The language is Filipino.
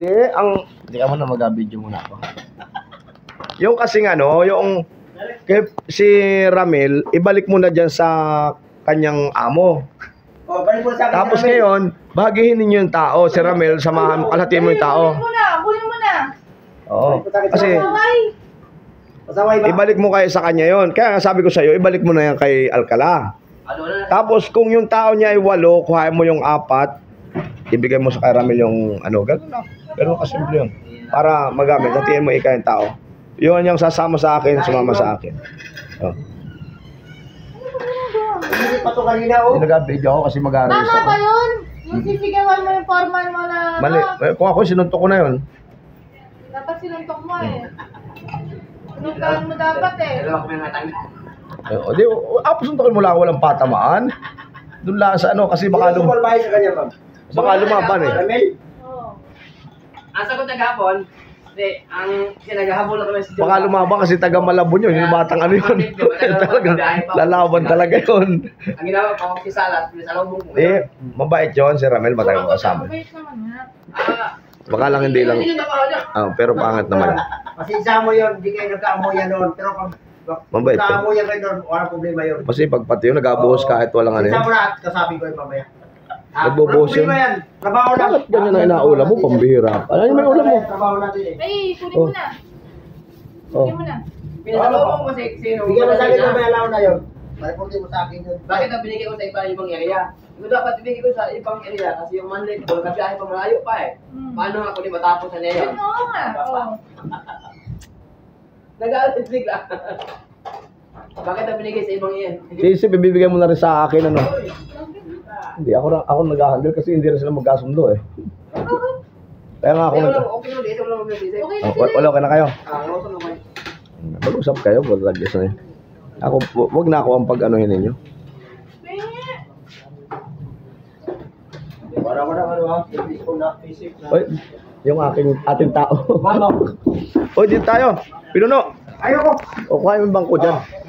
Hindi ka muna mag-video muna ako. Yung kasing ano, yung si Ramel, ibalik mo na dyan sa kanyang amo. Oh, balik mo sa akin. Tapos ngayon, bagihin ninyo yung tao. Si Ramel, samahan, kalhatiin mo yung tao. Kunin mo na. Oo. Kasi, Pasaway ba? ibalik mo kayo sa kanya yon. Kaya nga sabi ko sa'yo, ibalik mo na yan kay Alcala. Tapos kung yung tao niya ay 8, kuhain mo yung 4, ibigay mo sa kay Ramel yung ano, gano'n na. Gano'n kasimple yun. Para magamit, hatiin mo ikaw yung tao. Yun yung sasama sa akin, sumama sa akin. Oh. Hindi pa ito kanina, oh. Hindi nag-video ako kasi mag-aaral Tama ako. ba yun? Yung sisigawan mo yung foreman mo na... Mali. Kung ako, sinuntok ko na yun. Dapat sinuntok mo eh. Sinuntokan mo dapat eh. O di, suntokin mo lang, walang patamaan. Doon lang sa ano, kasi baka Supervise sa kanya, ma'am. lumaban eh. Ramel? Oo. Ang sagot na gapon, ang kinagahabol na kami sa Baka lumaban kasi taga Malabon yun, yung batang ano yun. Talaga, lalaban talaga yun. Ang ginawa ko, si Salat, pinasalubong ko. Eh, mabait yun si Ramel, matagal ko kasama. Mabait naman nga. Baka lang hindi lang, pero pangit naman. Pasensya mo yun, hindi kayo nagkaamuyan noon. Pero pag Mabait yun. nagkaamuyan kayo noon, walang problema yun. Kasi pagpati yun, nag-abuhos kahit walang ano Pasensya yun. mo na at kasabi ko yung mamaya. Nagbubuhos yun. Walang problema yan. Trabaho lang. Bakit ganyan ang inaulam mo, pambihira? Ano yung may ulam mo? Trabaho natin eh. Ay, kunin mo na. Oh. Kunin mo na. Pinasalubong ko si sino. Bigyan mo sa akin na may alaw na yun. Mariportin mo sa akin yun. Bakit ang binigay ko sa ibang area? Ito dapat ibigay ko sa ibang area kasi yung manlit ko, nagkabiyahe pa malayo pa eh. Paano ako di matapos na niya? Oo nga. Oo. Nag-aalit bigla. Bakit ang binigay sa ibang iyan? Sisip, ibibigay mo na rin sa akin, ano? Hindi, ako nag-handle kasi hindi rin sila magkasundo eh. Kaya nga ako Pero nag... okay lang, ito lang mag-isip. Okay na Oh, sila. wala ka na kayo? Ako naman. Mag-usap kayo, wala na yun. Ako, wag na ako ang pag-anuhin ninyo. Para mo na ano ha. Isip ko na. Isip na. Oy, yung ating tao. Mama. Oy, dito tayo. Pinuno. Ayoko. O, kuhain mo yung bangko dyan.